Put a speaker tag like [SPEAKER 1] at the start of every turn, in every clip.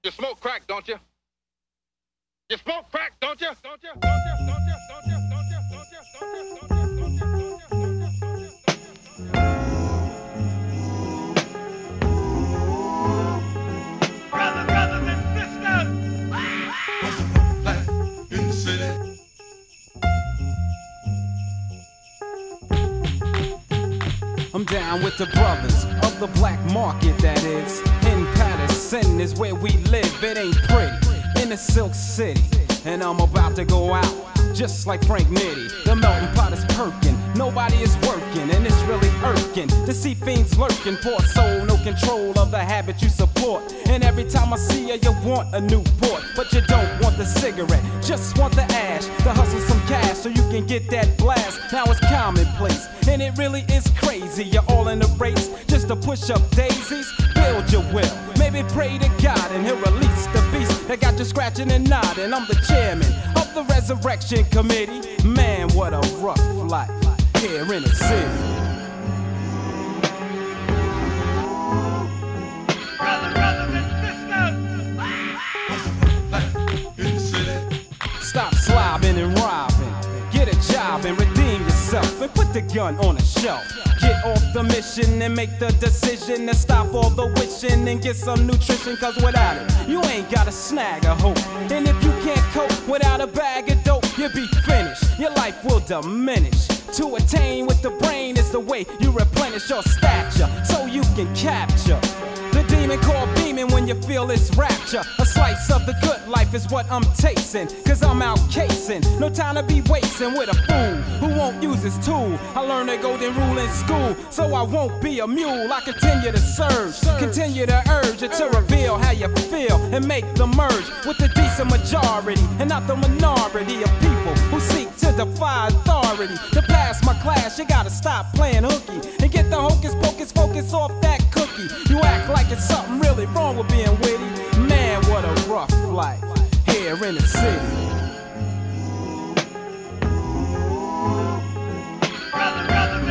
[SPEAKER 1] You smoke crack, don't you? You smoke crack, don't you? Don't you? Don't you? Don't you? Don't you? Don't you? Don't you? Don't you? Don't you? Don't you?
[SPEAKER 2] Brothers and sisters,
[SPEAKER 3] black in the city.
[SPEAKER 4] I'm down with the brothers of the black market, that is. In Patterson is where we live, it ain't pretty. In the Silk City, and I'm about to go out, just like Frank Nitty. The melting pot is perking, nobody is working, and it's really irking to see fiends lurking. Poor soul, no control of the habit you support. And every time I see you, you want a Newport, but you don't want the cigarette, just want the ash. To hustle some cash so you can get that blast. Now it's commonplace, and it really is crazy. You're all in the race just to push up daisies. Build your will, maybe pray to God, and he'll release the beast that got you scratching and nodding. I'm the chairman of the Resurrection Committee. Man, what a rough life here in the city.
[SPEAKER 2] brothers and sisters.
[SPEAKER 4] Stop slobbing and robbing, get a job and redeem yourself, and put the gun on the shelf. Get off the mission and make the decision to stop all the wishing and get some nutrition, cause without it, you ain't got a snag of hope. And if you can't cope without a bag of dope, you'll be finished, your life will diminish. To attain with the brain is the way you replenish your stature, so you can capture the demon called beaming when you feel its rapture. A slice of the good life is what I'm tasting, cause I'm out casing. No time to be wasting with a fool who won't use his tool. I learned the golden rule in school, so I won't be a mule. I continue to surge, continue to urge it to reveal how you feel and make the merge with the decent majority and not the minority of people who seek to defy authority. To pass my class, you gotta stop playing hooky and get the hocus pocus focus off that cookie. You act like it's something really wrong with being witty. Man, what a rough life here in the city.
[SPEAKER 2] Brothers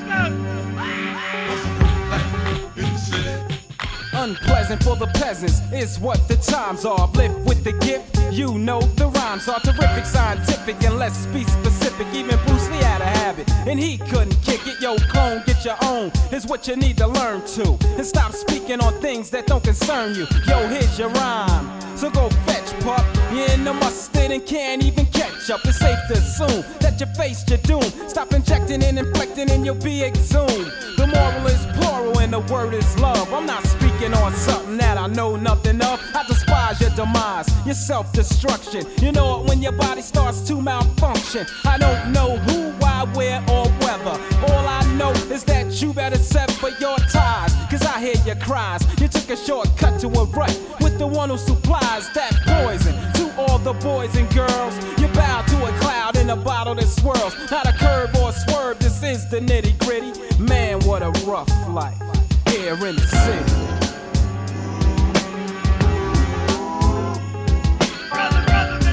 [SPEAKER 2] and sisters.
[SPEAKER 4] Unpleasant for the peasants is what the times are. Live with the gift, you know the rhymes are terrific, scientific, and let's be specific. Even Bruce Lee had a habit, and he couldn't kick it. Yo, clone, get your own, is what you need to learn to. And stop speaking on things that don't concern you. Yo, here's your rhyme, so go fetch, pup. You're in the mustard and can't even catch up. It's safe to assume that you faced your doom. Stop injecting and inflecting and you'll be exhumed. The moral is plural and the word is love. I'm not speaking on something that I know nothing of. I despise your demise, your self-destruction. You know it when your body starts to malfunction. I don't know who, why, where, or whether. All I know is that you better sever your ties, cause I hear your cries. You took a shortcut to a rut with the one who supplies that poison to all the boys and girls. You bow to a cloud in a bottle that swirls, not a curve or a swerve. This is the nitty gritty. Man, what a rough life here in the city.
[SPEAKER 2] Brothers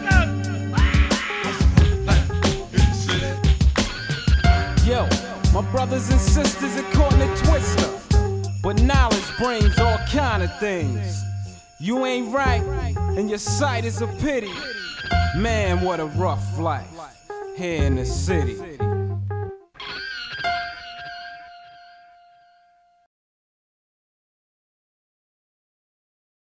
[SPEAKER 2] and sisters.
[SPEAKER 4] Yo, my brothers and sisters are caught in a twister, but knowledge brings all kind of things. You ain't right, and your sight is a pity. Man, what a rough life here in the city.